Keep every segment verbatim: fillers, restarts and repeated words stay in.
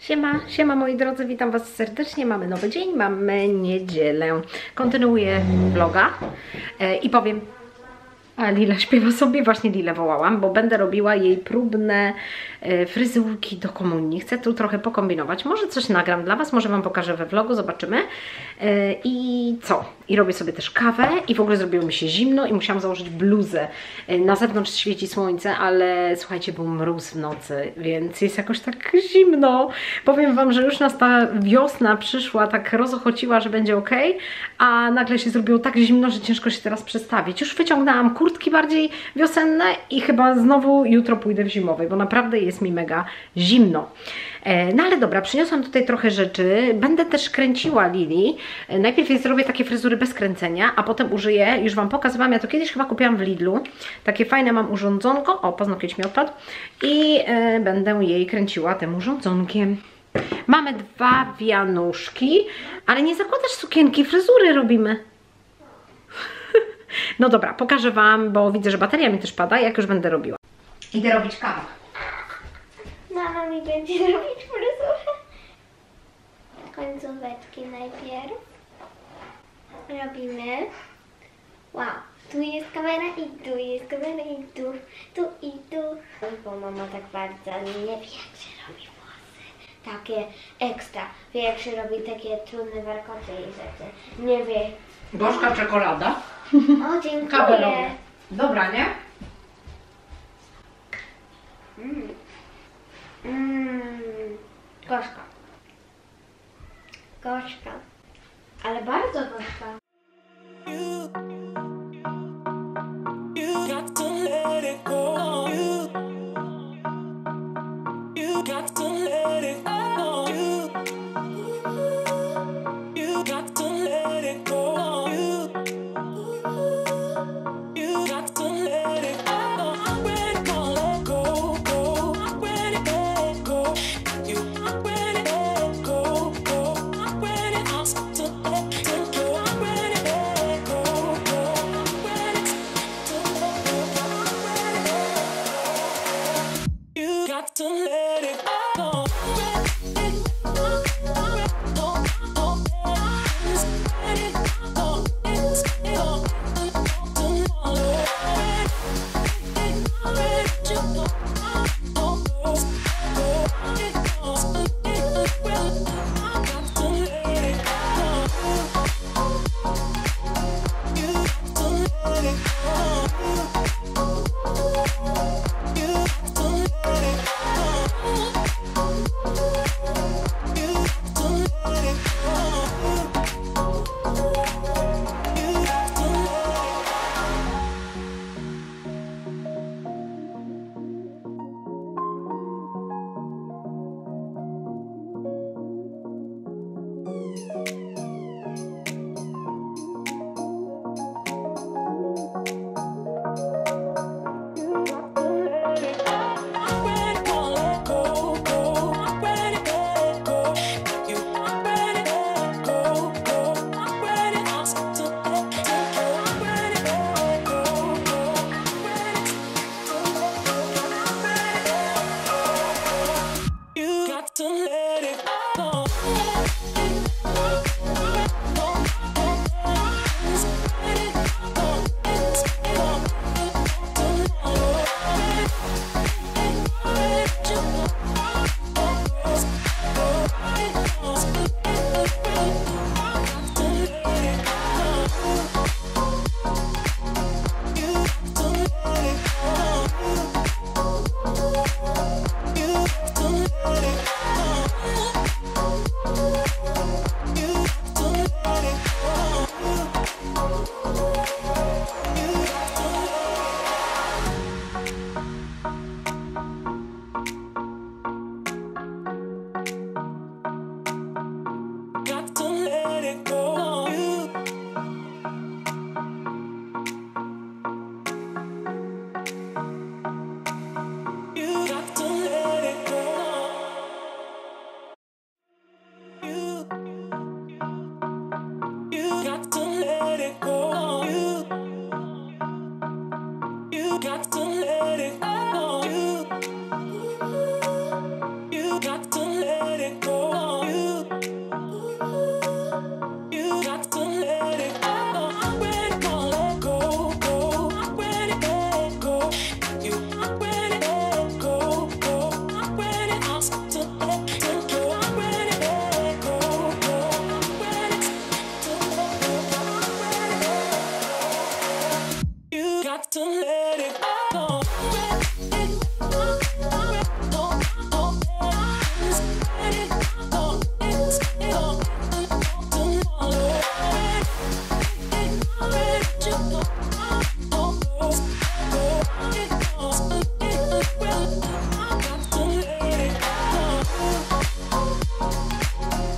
Siema, siema moi drodzy, witam Was serdecznie, mamy nowy dzień, mamy niedzielę. Kontynuuję vloga e, i powiem, a Lila śpiewa sobie, właśnie Lilę wołałam, bo będę robiła jej próbne e, fryzurki do komunii. Chcę tu trochę pokombinować, może coś nagram dla Was, może Wam pokażę we vlogu, zobaczymy. E, I co? I robię sobie też kawę i w ogóle zrobiło mi się zimno i musiałam założyć bluzę. E, na zewnątrz świeci słońce, ale słuchajcie, był mróz w nocy, więc jest jakoś tak zimno. Powiem Wam, że już nas ta wiosna przyszła, tak rozochociła, że będzie ok, a nagle się zrobiło tak zimno, że ciężko się teraz przestawić. Już wyciągnęłam kurtki bardziej wiosenne i chyba znowu jutro pójdę w zimowej, bo naprawdę jest mi mega zimno. No ale dobra, przyniosłam tutaj trochę rzeczy. Będę też kręciła Lili. Najpierw jej zrobię takie fryzury bez kręcenia, a potem użyję, już Wam pokazywałam, ja to kiedyś chyba kupiłam w Lidlu. Takie fajne mam urządzonko, o, paznokieć mi odpadł. I e, będę jej kręciła tym urządzonkiem. Mamy dwa wianuszki, ale nie zakładasz sukienki, fryzury robimy. No dobra, pokażę Wam, bo widzę, że bateria mi też pada, jak już będę robiła. Idę robić kawę. Mama mi będzie robić fryzurę. Końcóweczki najpierw. Robimy. Wow, tu jest kamera i tu jest kamera i tu, tu i tu. Bo mama tak bardzo nie wie, jak się robi włosy. Takie ekstra. Wie, jak się robi takie trudne warkocze i rzeczy. Nie wie. Gorzka czekolada. O, dziękuję. Kawę robię. Dobra, nie? Mm. Mmm, gorzka. Gorzka. Ale bardzo gorzka. You got to let it go. You, you got to let it go. You, you got to let it go. You, you got to let it go. I'm ready to let go, go. I'm ready to let go. You, I'm ready to let go, go. I'm ready to let go. I'm ready to let go, go. I'm ready to let go. I'm ready. You got to let it go.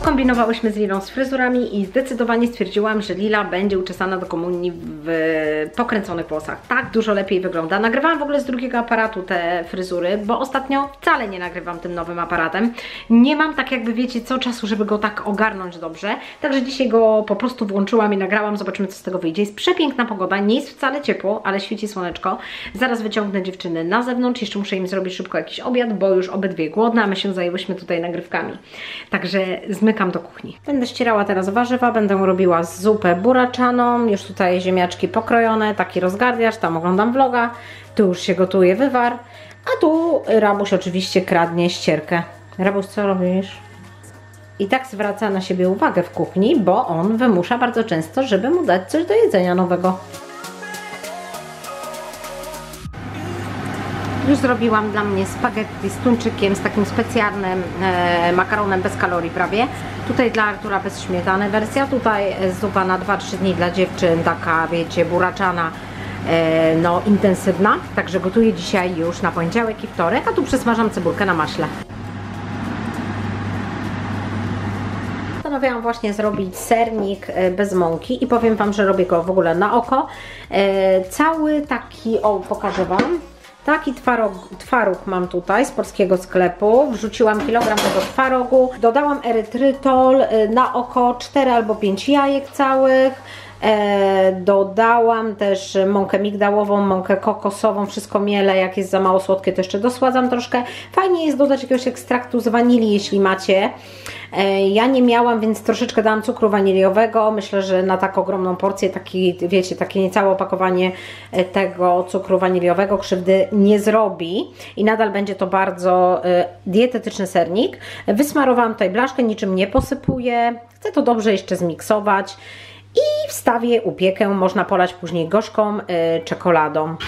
Pokombinowałyśmy z Lilą z fryzurami i zdecydowanie stwierdziłam, że Lila będzie uczesana do komunii w pokręconych włosach. Tak dużo lepiej wygląda. Nagrywałam w ogóle z drugiego aparatu te fryzury, bo ostatnio wcale nie nagrywam tym nowym aparatem. Nie mam tak jakby wiecie co czasu, żeby go tak ogarnąć dobrze. Także dzisiaj go po prostu włączyłam i nagrałam. Zobaczymy co z tego wyjdzie. Jest przepiękna pogoda, nie jest wcale ciepło, ale świeci słoneczko. Zaraz wyciągnę dziewczyny na zewnątrz. Jeszcze muszę im zrobić szybko jakiś obiad, bo już obydwie głodne, a my się zajęłyśmy tutaj nagrywkami. Także zmykam do kuchni. Będę ścierała teraz warzywa, będę robiła zupę buraczaną, już tutaj ziemniaczki pokrojone, taki rozgardiasz, tam oglądam vloga, tu już się gotuje wywar, a tu Rabuś oczywiście kradnie ścierkę. Rabuś, co robisz? I tak zwraca na siebie uwagę w kuchni, bo on wymusza bardzo często, żeby mu dać coś do jedzenia nowego. Już zrobiłam dla mnie spaghetti z tuńczykiem, z takim specjalnym e, makaronem bez kalorii prawie. Tutaj dla Artura bez śmietany wersja, tutaj zupa na dwa trzy dni dla dziewczyn, taka wiecie, buraczana, e, no intensywna. Także gotuję dzisiaj już na poniedziałek i wtorek, a tu przesmażam cebulkę na maśle. Postanowiłam właśnie zrobić sernik bez mąki i powiem Wam, że robię go w ogóle na oko. E, cały taki, o pokażę Wam. Taki twaróg, twaróg mam tutaj z polskiego sklepu. Wrzuciłam kilogram tego twarogu. Dodałam erytrytol, na oko cztery albo pięć jajek całych. E, dodałam też mąkę migdałową, mąkę kokosową, wszystko mielę, jak jest za mało słodkie to jeszcze dosładzam troszkę. Fajnie jest dodać jakiegoś ekstraktu z wanilii, jeśli macie. E, ja nie miałam, więc troszeczkę dałam cukru waniliowego. Myślę, że na tak ogromną porcję, taki, wiecie, takie niecałe opakowanie tego cukru waniliowego krzywdy nie zrobi i nadal będzie to bardzo e, dietetyczny sernik. Wysmarowałam tutaj blaszkę, niczym nie posypuję. Chcę to dobrze jeszcze zmiksować. I wstawię upiekę, można polać później gorzką yy, czekoladą.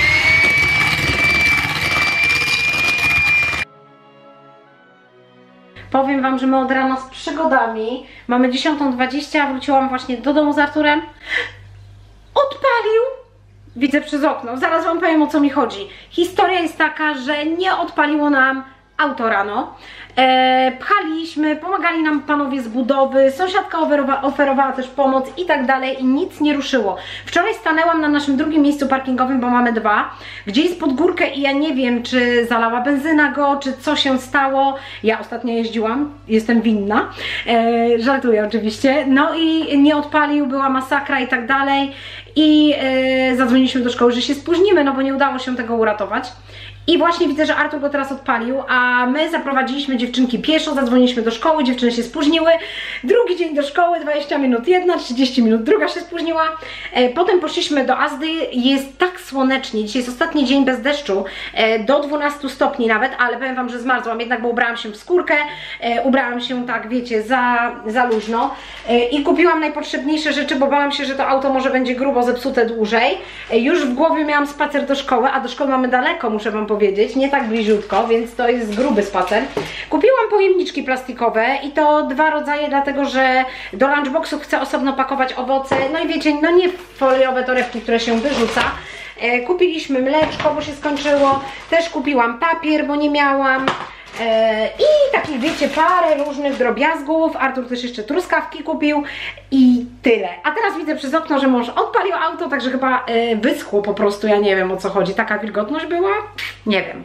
Powiem Wam, że my od rana z przygodami. Mamy dziesiątą dwadzieścia, wróciłam właśnie do domu z Arturem. Odpalił! Widzę przez okno, zaraz Wam powiem o co mi chodzi. Historia jest taka, że nie odpaliło nam auto rano. E, pchaliśmy, pomagali nam panowie z budowy, sąsiadka oferowa, oferowała też pomoc i tak dalej i nic nie ruszyło. Wczoraj stanęłam na naszym drugim miejscu parkingowym, bo mamy dwa, gdzie jest pod górkę i ja nie wiem, czy zalała benzyna go, czy co się stało. Ja ostatnio jeździłam, jestem winna, e, żartuję oczywiście, no i nie odpalił, była masakra i tak dalej i e, zadzwoniliśmy do szkoły, że się spóźnimy, no bo nie udało się tego uratować. I właśnie widzę, że Artur go teraz odpalił, a my zaprowadziliśmy dziewczynki pieszo, zadzwoniliśmy do szkoły, dziewczyny się spóźniły. Drugi dzień do szkoły, dwadzieścia minut jedna, trzydzieści minut druga się spóźniła. E, potem poszliśmy do Azdy, jest tak słonecznie, dzisiaj jest ostatni dzień bez deszczu, e, do dwunastu stopni nawet, ale powiem Wam, że zmarzłam, jednak bo ubrałam się w skórkę, e, ubrałam się tak, wiecie, za, za luźno e, i kupiłam najpotrzebniejsze rzeczy, bo bałam się, że to auto może będzie grubo zepsute dłużej. E, już w głowie miałam spacer do szkoły, a do szkoły mamy daleko, muszę Wam powiedzieć. powiedzieć, nie tak bliziutko, więc to jest gruby spacer. Kupiłam pojemniczki plastikowe i to dwa rodzaje, dlatego że do lunchboxów chcę osobno pakować owoce, no i wiecie, no nie foliowe torebki, które się wyrzuca. E, kupiliśmy mleczko, bo się skończyło, też kupiłam papier, bo nie miałam. E, I takich wiecie, parę różnych drobiazgów. Artur też jeszcze truskawki kupił i tyle. A teraz widzę przez okno, że mąż odpalił auto, także chyba e, wyschło po prostu, ja nie wiem o co chodzi. Taka wilgotność była? Nie wiem.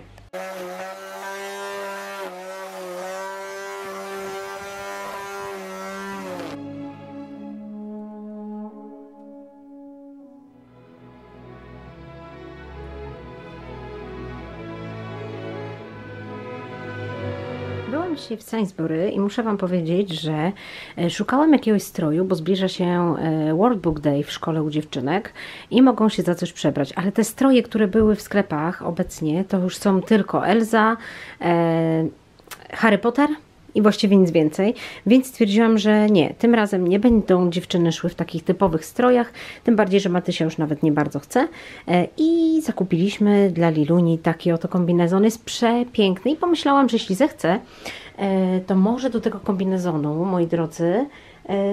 Byłam dzisiaj w Sainsbury i muszę Wam powiedzieć, że szukałam jakiegoś stroju, bo zbliża się World Book Day w szkole u dziewczynek i mogą się za coś przebrać, ale te stroje, które były w sklepach obecnie, to już są tylko Elza, e, Harry Potter i właściwie nic więcej, więc stwierdziłam, że nie, tym razem nie będą dziewczyny szły w takich typowych strojach, tym bardziej, że Matysia już nawet nie bardzo chce i zakupiliśmy dla Liluni taki oto kombinezon, jest przepiękny i pomyślałam, że jeśli zechce, to może do tego kombinezonu, moi drodzy,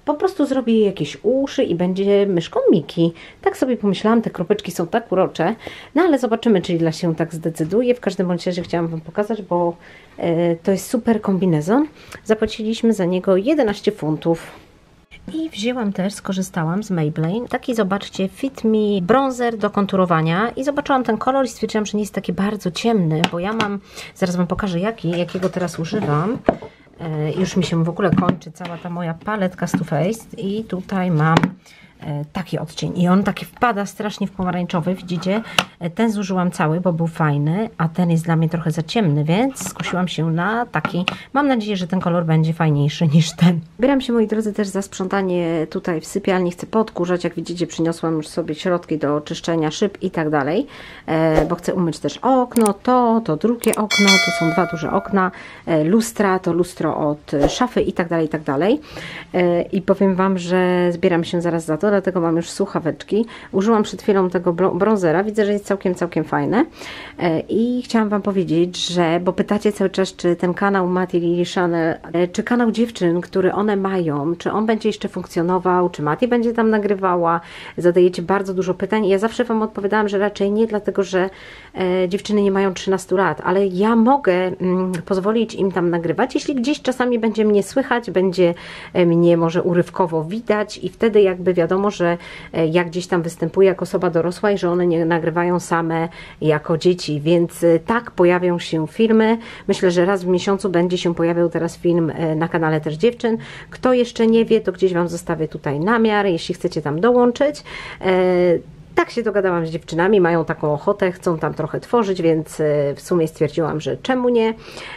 po prostu zrobię jej jakieś uszy i będzie myszką Miki. Tak sobie pomyślałam, te kropeczki są tak urocze, no ale zobaczymy, czy Lila się tak zdecyduje. W każdym bądź razie chciałam Wam pokazać, bo e, to jest super kombinezon. Zapłaciliśmy za niego jedenaście funtów. I wzięłam też, skorzystałam z Maybelline. Taki, zobaczcie, Fit Me bronzer do konturowania. I zobaczyłam ten kolor i stwierdziłam, że nie jest taki bardzo ciemny, bo ja mam, zaraz Wam pokażę jaki, jakiego teraz używam. E, już mi się w ogóle kończy cała ta moja paletka z Too Faced i tutaj mam e, taki odcień i on taki wpada strasznie w pomarańczowy, widzicie? E, ten zużyłam cały, bo był fajny, a ten jest dla mnie trochę za ciemny, więc skusiłam się na taki. Mam nadzieję, że ten kolor będzie fajniejszy niż ten. Bieram się, moi drodzy, też za sprzątanie tutaj w sypialni. Chcę podkurzać, jak widzicie, przyniosłam już sobie środki do czyszczenia szyb i tak dalej, e, bo chcę umyć też okno, to, to drugie okno, tu są dwa duże okna, e, lustra, to lustro od szafy i tak dalej, i tak dalej. E, I powiem Wam, że zbieram się zaraz za to, dlatego mam już słuchaweczki. Użyłam przed chwilą tego bronzera, widzę, że jest całkiem, całkiem fajne. E, I chciałam Wam powiedzieć, że, bo pytacie cały czas, czy ten kanał Mati Lily Channel, e, czy kanał dziewczyn, który one mają, czy on będzie jeszcze funkcjonował, czy Mati będzie tam nagrywała. Zadajecie bardzo dużo pytań i ja zawsze Wam odpowiadałam, że raczej nie, dlatego że e, dziewczyny nie mają trzynastu lat, ale ja mogę mm, pozwolić im tam nagrywać, jeśli gdzieś czasami będzie mnie słychać, będzie mnie może urywkowo widać i wtedy jakby wiadomo, że ja gdzieś tam występuję jako osoba dorosła i że one nie nagrywają same jako dzieci, więc tak, pojawią się filmy. Myślę, że raz w miesiącu będzie się pojawiał teraz film na kanale też dziewczyn. Kto jeszcze nie wie, to gdzieś Wam zostawię tutaj namiar, jeśli chcecie tam dołączyć. Tak się dogadałam z dziewczynami, mają taką ochotę, chcą tam trochę tworzyć, więc w sumie stwierdziłam, że czemu nie.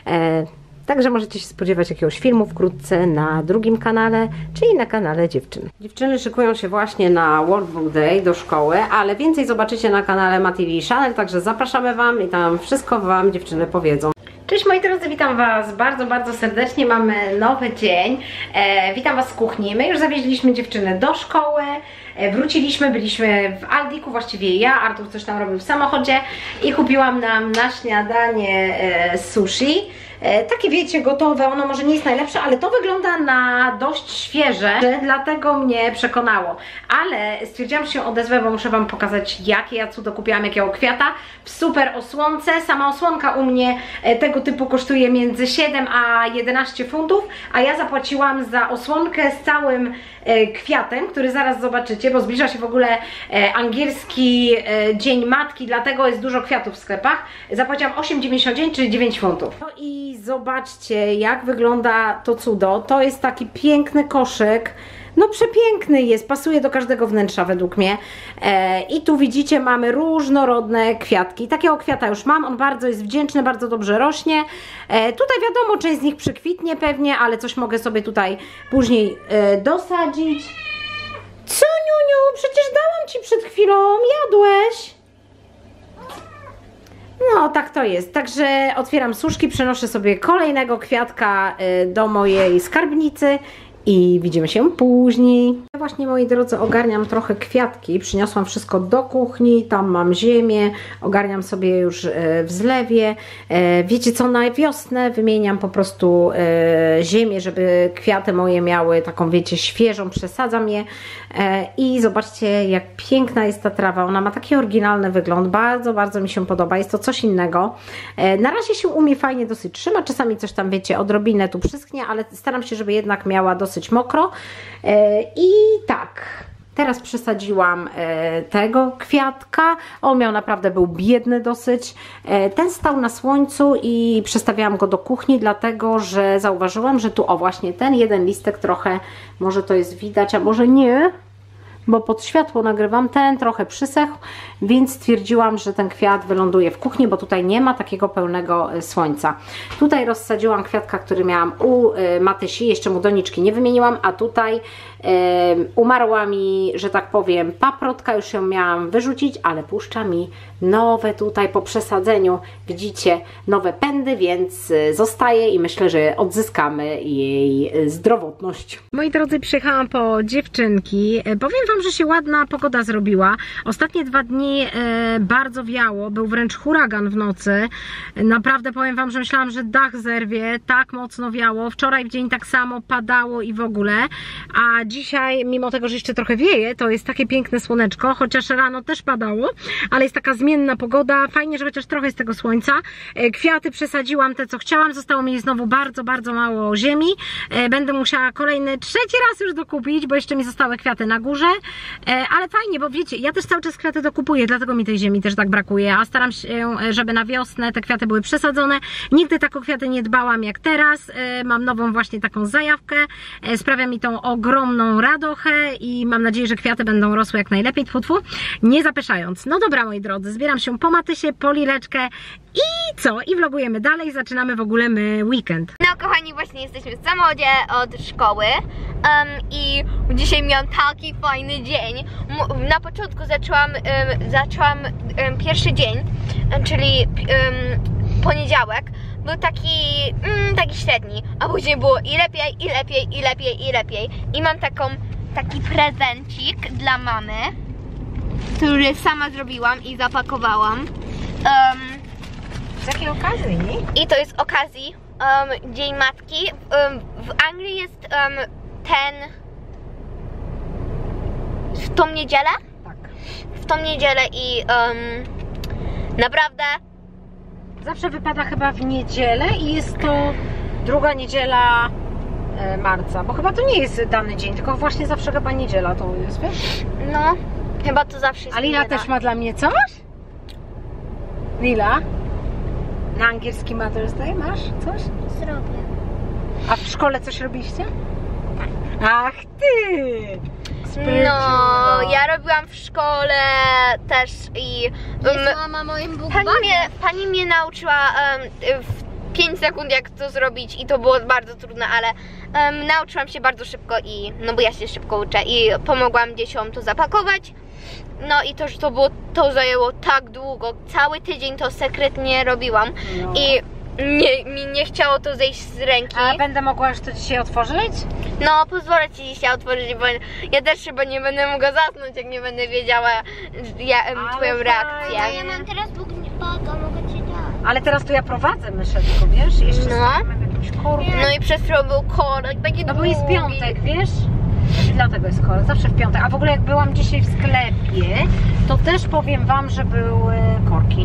Także możecie się spodziewać jakiegoś filmu wkrótce na drugim kanale, czyli na kanale dziewczyn. Dziewczyny szykują się właśnie na Workbook Day do szkoły, ale więcej zobaczycie na kanale Mati Lily Channel, także zapraszamy Wam i tam wszystko Wam dziewczyny powiedzą. Cześć moi drodzy, witam Was bardzo, bardzo serdecznie. Mamy nowy dzień. E, witam Was z kuchni. My już zawieźliśmy dziewczyny do szkoły. E, wróciliśmy, byliśmy w Aldiku, właściwie ja. Artur coś tam robił w samochodzie i kupiłam nam na śniadanie e, sushi. E, takie wiecie, gotowe, ono może nie jest najlepsze, ale to wygląda na dość świeże, dlatego mnie przekonało. Ale stwierdziłam, że się odezwę, bo muszę Wam pokazać, jakie ja cudo kupiłam, jakiego kwiata. W super osłonce. Sama osłonka u mnie e, tego typu kosztuje między siedem a jedenaście funtów, a ja zapłaciłam za osłonkę z całym e, kwiatem, który zaraz zobaczycie, bo zbliża się w ogóle e, angielski e, Dzień Matki, dlatego jest dużo kwiatów w sklepach. Zapłaciłam osiem dziewięćdziesiąt dziewięć, czyli dziewięć funtów. No i zobaczcie, jak wygląda to cudo. To jest taki piękny koszyk. No przepiękny jest, pasuje do każdego wnętrza według mnie. E, I tu widzicie, mamy różnorodne kwiatki. Takiego kwiata już mam, on bardzo jest wdzięczny, bardzo dobrze rośnie. E, tutaj wiadomo, część z nich przykwitnie pewnie, ale coś mogę sobie tutaj później e, dosadzić. Co, Niuniu? Przecież dałam Ci przed chwilą, jadłeś. No, tak to jest. Także otwieram suszki, przenoszę sobie kolejnego kwiatka e, do mojej skarbnicy. I widzimy się później. Ja właśnie, moi drodzy, ogarniam trochę kwiatki. Przyniosłam wszystko do kuchni. Tam mam ziemię. Ogarniam sobie już w zlewie. Wiecie co, na wiosnę wymieniam po prostu ziemię, żeby kwiaty moje miały taką, wiecie, świeżą. Przesadzam je. I zobaczcie, jak piękna jest ta trawa. Ona ma taki oryginalny wygląd. Bardzo, bardzo mi się podoba. Jest to coś innego. Na razie się umie fajnie dosyć trzyma. Czasami coś tam, wiecie, odrobinę tu przyschnie, ale staram się, żeby jednak miała dosyć dosyć mokro. I tak, teraz przesadziłam tego kwiatka. On miał naprawdę, był biedny dosyć. Ten stał na słońcu i przestawiałam go do kuchni, dlatego że zauważyłam, że tu, o właśnie, ten jeden listek trochę, może to jest widać, a może nie, bo pod światło nagrywam, ten trochę przysechł, więc stwierdziłam, że ten kwiat wyląduje w kuchni, bo tutaj nie ma takiego pełnego słońca. Tutaj rozsadziłam kwiatka, który miałam u Matysi, jeszcze mu doniczki nie wymieniłam, a tutaj um, umarła mi, że tak powiem, paprotka, już ją miałam wyrzucić, ale puszcza mi nowe tutaj po przesadzeniu, widzicie, nowe pędy, więc zostaje i myślę, że odzyskamy jej zdrowotność. Moi drodzy, przyjechałam po dziewczynki. Powiem Wam, że się ładna pogoda zrobiła. Ostatnie dwa dni e, bardzo wiało, był wręcz huragan w nocy. Naprawdę powiem Wam, że myślałam, że dach zerwie, tak mocno wiało. Wczoraj w dzień tak samo padało i w ogóle. A dzisiaj, mimo tego, że jeszcze trochę wieje, to jest takie piękne słoneczko, chociaż rano też padało, ale jest taka zmienna pogoda. Fajnie, że chociaż trochę jest tego słońca. E, kwiaty przesadziłam te, co chciałam. Zostało mi znowu bardzo, bardzo mało ziemi. E, będę musiała kolejny, trzeci raz już dokupić, bo jeszcze mi zostały kwiaty na górze. E, ale fajnie, bo wiecie, ja też cały czas kwiaty dokupuję, dlatego mi tej ziemi też tak brakuje, a staram się, żeby na wiosnę te kwiaty były przesadzone. Nigdy tak o kwiaty nie dbałam jak teraz. E, mam nową właśnie taką zajawkę. E, sprawia mi tą ogromną radochę i mam nadzieję, że kwiaty będą rosły jak najlepiej, tfu, tfu, nie zapeszając. No dobra, moi drodzy, zbieram się po Matysie, po Lileczkę i co? I vlogujemy dalej, zaczynamy w ogóle my weekend. No kochani, właśnie jesteśmy w samochodzie od szkoły um, i dzisiaj miałam taki fajny dzień. M na początku zaczęłam, um, zaczęłam um, pierwszy dzień, um, czyli um, poniedziałek. Był taki, mm, taki średni, a później było i lepiej, i lepiej, i lepiej, i lepiej. I mam taką, taki prezencik dla mamy, który sama zrobiłam i zapakowałam. Um, Z jakiej okazji? I to jest okazji um, Dzień Matki. Um, w Anglii jest um, ten w tą niedzielę? Tak. W tą niedzielę i um, naprawdę Zawsze wypada chyba w niedzielę i jest to druga niedziela e, marca, bo chyba to nie jest dany dzień, tylko właśnie zawsze chyba niedziela to jest, wiesz? no, chyba to zawsze jest A Lila niedziela. też ma dla mnie coś? Lila? Na angielski Mother's Day masz coś? Zrobię. A w szkole coś robiliście? Ach ty! Spryciulo. No, ja robiłam w szkole też i um, mama moim pani, mnie, pani mnie nauczyła um, w pięć sekund jak to zrobić i to było bardzo trudne, ale um, nauczyłam się bardzo szybko i, no bo ja się szybko uczę i pomogłam dzieciom to zapakować. No i to, że to było, to zajęło tak długo, cały tydzień to sekretnie robiłam No. i nie, mi nie chciało to zejść z ręki. A będę mogła już to dzisiaj otworzyć? No, pozwolę Ci dzisiaj otworzyć, bo ja też chyba nie będę mogła zasnąć, jak nie będę wiedziała ja, em, Ale Twoją fajnie. reakcję. Ja mam teraz bugnipaga, mogę ci dać. Ale teraz tu ja prowadzę myszę, tylko wiesz? Jeszcze No. stoimy w jakimś korku. No i przez chwilę był korek, taki No bo jest długi. piątek, wiesz? I dlatego jest korek, zawsze w piątek. A w ogóle jak byłam dzisiaj w sklepie, to też powiem Wam, że były korki.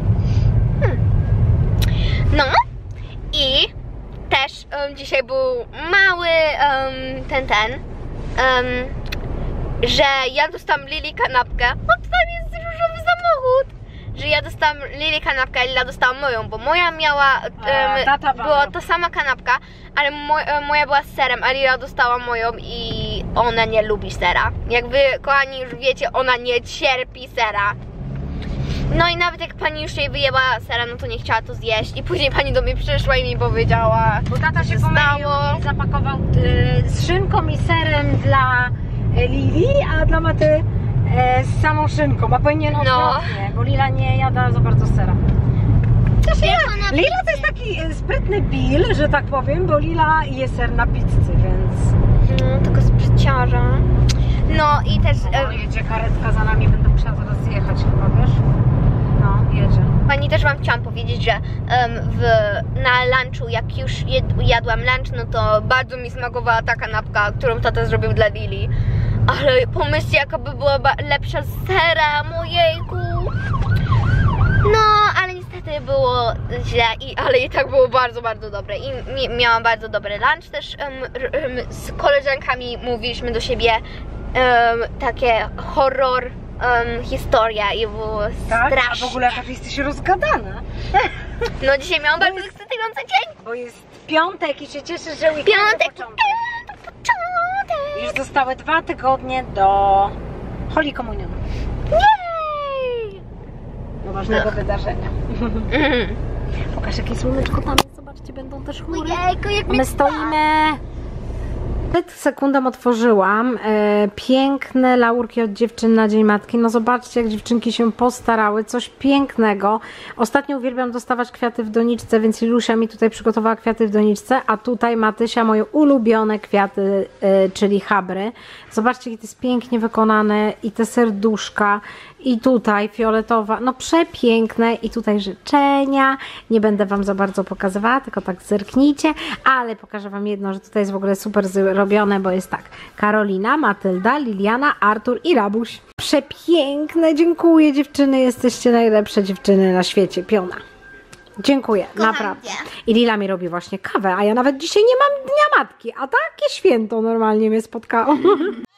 No i też um, dzisiaj był mały um, ten, ten, um, że ja dostałam Lili kanapkę, bo tam jest różowy samochód. Że ja dostałam Lili kanapkę, a Lila dostała moją, bo moja miała, A, tata um, była bawił. ta sama kanapka, ale mo, e, moja była z serem, a Lila dostała moją i ona nie lubi sera. Jak wy, kochani, już wiecie, ona nie cierpi sera. No i nawet jak pani już jej wyjęła sera, no to nie chciała to zjeść i później pani do mnie przyszła i mi powiedziała, Bo tata się co pomylił stało. i zapakował y, z szynką i serem dla y, Lili, a dla Maty y, z samą szynką, a powinien odwrotnie, bo Lila nie jada za bardzo sera. Też nie, Lila to jest taki y, sprytny Bill, że tak powiem, bo Lila je ser na pizzy, więc... No, tylko spryciarza. No i też O, e, jedzie karetka za nami, będę musiała zaraz zjechać chyba, wiesz? No, jedzie. pani też wam chciałam powiedzieć, że em, w, na lunchu, jak już jed, jadłam lunch, no to bardzo mi smakowała ta kanapka, którą tata zrobił dla Lili. Ale pomyślcie, jaka by była ba- lepsza z serem, ojejku. No, ale niestety było źle, i, ale i tak było bardzo, bardzo dobre. I mi, miałam bardzo dobry lunch też em, r, em, z koleżankami mówiliśmy do siebie em, takie horror em, historia i było Tak? strasznie. A w ogóle jaka ty jesteś rozgadana. No dzisiaj miałam bardzo jest- ekscytujący dzień. Bo jest piątek i się cieszysz, że weekend Piątek, początek. piątek, początek. Już zostały dwa tygodnie do Holy Communion, Jej! do ważnego wydarzenia. Mhm. Pokaż jakie słoneczko tam jest, zobaczcie, będą też chmury. Ojejku, jak A my stoimy Przed sekundą otworzyłam e, piękne laurki od dziewczyn na Dzień Matki. No zobaczcie, jak dziewczynki się postarały. Coś pięknego. Ostatnio uwielbiam dostawać kwiaty w doniczce, więc Lilusia mi tutaj przygotowała kwiaty w doniczce, a tutaj Matysia moje ulubione kwiaty, e, czyli habry. Zobaczcie, jak to jest pięknie wykonane i te serduszka. I tutaj fioletowa, no przepiękne i tutaj życzenia, nie będę Wam za bardzo pokazywała, tylko tak zerknijcie, ale pokażę Wam jedno, że tutaj jest w ogóle super zrobione, bo jest tak, Karolina, Matylda, Liliana, Artur i Rabuś. Przepiękne, dziękuję dziewczyny, jesteście najlepsze dziewczyny na świecie, piona. Dziękuję, Kocham naprawdę. cię. I Lila mi robi właśnie kawę, a ja nawet dzisiaj nie mam Dnia Matki, a takie święto normalnie mnie spotkało.